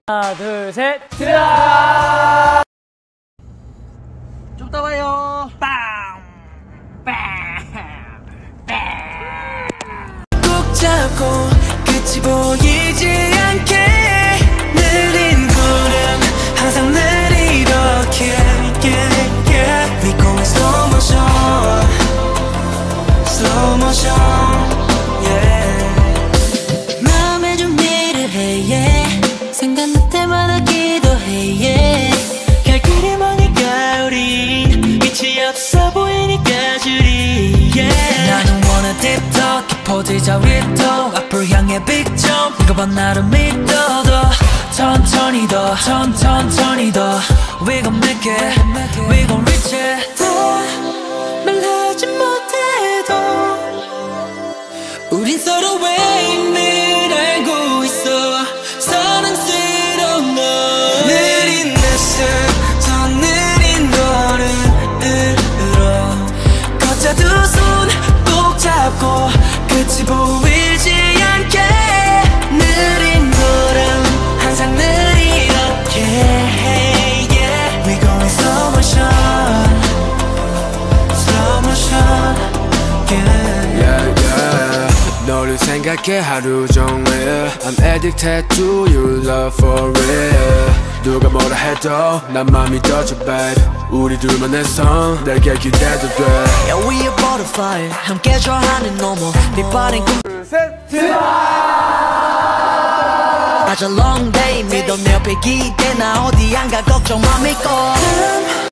하나, 둘, 셋. 드라! 좀 따와요. 빵! 빵! 꼭 잡고 끝이 보이지 않게 느린 걸음 항상 늘 이렇게 We going slow motion Slow motion yeah. 마음에 준비를 해 yeah. 생각날 때마다 기도해 yeah. 갈 길이 머니까 우린 빛이 없어 보이니까 줄이 yeah. 나는 wanna deep talk 깊어지자 위도 앞을 향해 big jump 이거 봐 나를 믿어도 천천히 더 천천히 더 We gon' make it We gon' reach it 다 말하지 못해도 우린 서로의 힘을 알고 있어 사랑스러운 너 느린 내쉬 더 느린 걸음으로 걷자 두 손 꼭 잡고 끝이 보이지 않게 느린 걸음 항상 늘 이렇게 yeah. We going slow motion Slow motion yeah. Yeah, yeah. 너를 생각해 하루 종일 I'm addicted to your love for real 누가 뭐라 해도 난 맘 믿어줘 babe 우리 둘만의 성 내게 기대도 돼 Yeah, we a butterfly 함께 좋아하는 너머 빛바랜 꿈 둘, 셋. 드라! 아주 long day 믿어 내 옆에 기대 나 어디 안 가 걱정 마 믿고